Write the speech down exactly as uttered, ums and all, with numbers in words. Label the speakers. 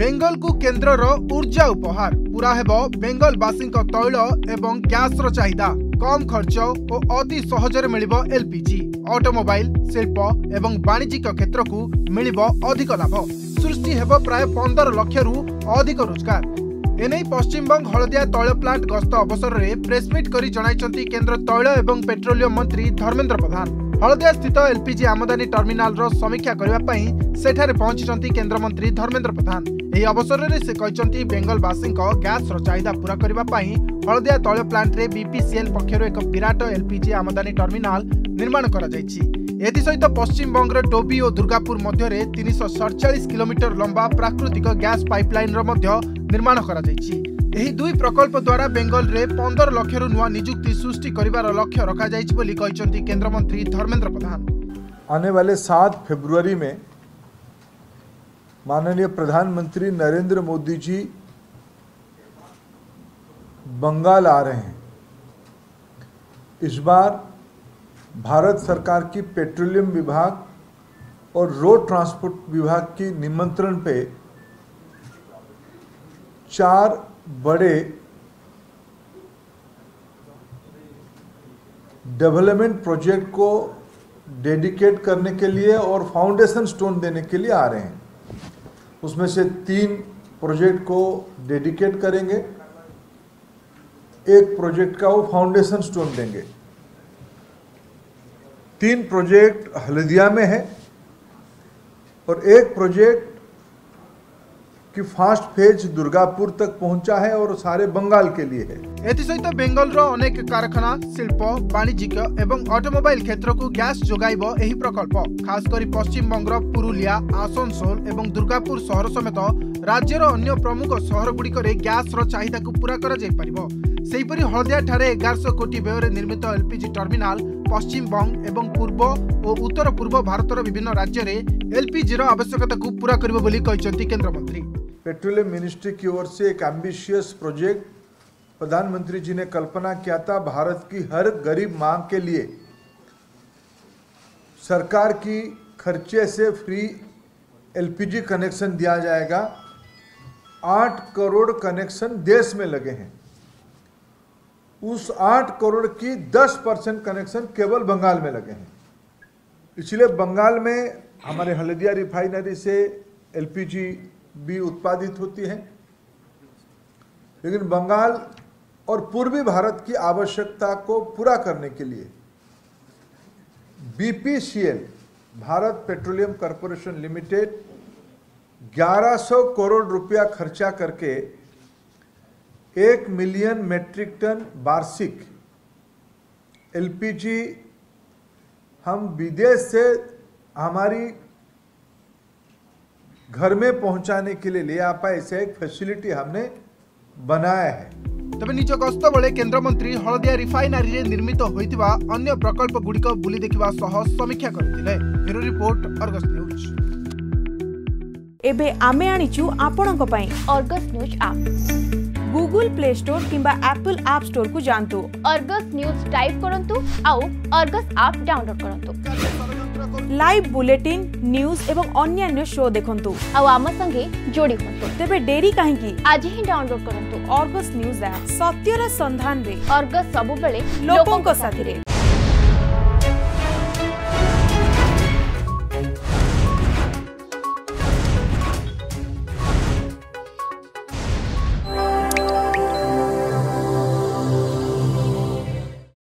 Speaker 1: बेंगल को केन्द्र ऊर्जा उपहार पूरा हेबो बेंगल वासी तैल एवं गैस चाहिदा कम खर्च और अति सहजरे मिलिबो एलपीजी ऑटोमोबाइल शिल्प एवं वाणिज्यिक क्षेत्र को मिलिबो अधिक लाभ सृष्टि हेबो प्राय पंदर लाख रु अधिक रोजगार। एने पश्चिमबंग हलदिया तैल प्लांट गस्त अवसर में प्रेसमिट करी जणाइछंती केंद्र तैल एवं पेट्रोलियम मंत्री धर्मेंद्र प्रधान। हलदिया स्थित एलपीजी आमदानी टर्मिनाल रो समीक्षा करबा पई सेठारे पहुंचीचंती केंद्र मंत्री धर्मेंद्र प्रधान। एही अवसर में से कहते बेंगल वासी गैस चाहिदा पूरा करबा पई हलदिया तैल प्लांट रे बीपीसीएल पक्षर एक विराट एलपीजी आमदानी टर्मिनाल निर्माण करा जायछि। एथि सहित पश्चिम बंग डोबी और दुर्गापुर मध्य तीन सौ सड़चाश किलोमीटर लंबा प्राकृतिक गैस पाइपलाइन निर्माण करा जायछि। एही दुई प्रकल्प द्वारा बेंगल रे पंदर लाख रु नुआ नियुक्ति सृष्टि करिवार लक्ष्य रखा जायछि बोली कहचंती केंद्र मंत्री धर्मेंद्र प्रधान।
Speaker 2: आने वाले सात फरवरी में माननीय प्रधानमंत्री नरेंद्र मोदी जी बंगाल आ रहे हैं। इस बार भारत सरकार की पेट्रोलियम विभाग और रोड ट्रांसपोर्ट विभाग की निमंत्रण पे चार बड़े डेवलपमेंट प्रोजेक्ट को डेडिकेट करने के लिए और फाउंडेशन स्टोन देने के लिए आ रहे हैं। उसमें से तीन प्रोजेक्ट को डेडिकेट करेंगे, एक प्रोजेक्ट का वो फाउंडेशन स्टोन देंगे। तीन प्रोजेक्ट हल्दिया में है और एक प्रोजेक्ट की फास्ट फेज दुर्गापुर तक पहुंचा है और सारे बंगाल के लिए है।
Speaker 1: एथि सहित बेंगल रो अनेक कारखाना शिल्प वाणिज्यिक एवं ऑटोमोबाइल क्षेत्र को गैस जोगाइबो एही प्रकल्प। खास करी पश्चिम बंगर पुरुलिया आसनसोल एवं दुर्गापुर सहर समेत राज्यर अन्य प्रमुख सहर गुड़िक गैस रो चाहिदा को पूरा करा जाय परिबो। सेहीपरि हलदिया ठारे ग्यारह सौ कोटी व्यय निर्मित एलपीजी टर्मिनाल पश्चिम बंग एवं पूर्व और उत्तर पूर्व भारतर विभिन्न राज्य में एलपीजी रो आवश्यकता को पूरा करिबो बोली कहचंती केंद्र मंत्री।
Speaker 2: पेट्रोलियम मिनिस्ट्री की ओर से एक एम्बिशियस प्रोजेक्ट प्रधानमंत्री जी ने कल्पना किया था। भारत की हर गरीब मां के लिए सरकार की खर्चे से फ्री एलपीजी कनेक्शन दिया जाएगा। आठ करोड़ कनेक्शन देश में लगे हैं, उस आठ करोड़ की दस परसेंट कनेक्शन केवल बंगाल में लगे हैं। इसलिए बंगाल में हमारे हल्दिया रिफाइनरी से एलपीजी भी उत्पादित होती है, लेकिन बंगाल और पूर्वी भारत की आवश्यकता को पूरा करने के लिए BPCL Bharat petroleum corporation limited ग्यारह सौ करोड़ रुपया खर्चा करके एक मिलियन मेट्रिक टन वार्षिक एलपीजी हम विदेश से हमारी घर में पहुंचाने के लिए ले आ पाए, ऐसे एक फैसिलिटी हमने बनाया है।
Speaker 1: तबे निज गस्त बेले केंद्र मंत्री हलदिया रिफाइनरी रे निर्मित होइतिबा अन्य प्रकल्प गुड़िक बुली देखिबा सह समीक्षा करथिले। Bureau report Argus news.
Speaker 3: एबे आमे आनिचु आपणक पई
Speaker 4: Argus news app
Speaker 3: Google play store किंबा एप्पल ऐप स्टोर को जानतु
Speaker 4: अर्गस न्यूज टाइप करंतु आउ अर्गस ऐप डाउनलोड करंतु।
Speaker 3: लाइव बुलेटिन न्यूज एवं अन्य शो देखंतु
Speaker 4: आउ आम संगे जोड़ी होंतु।
Speaker 3: तेबे डेरी काहेकि
Speaker 4: आज ही डाउनलोड करंतु
Speaker 3: अर्गस न्यूज ऐप। सत्यर संधान रे
Speaker 4: अर्गस सबु बेले
Speaker 3: लोकों को साथी रे।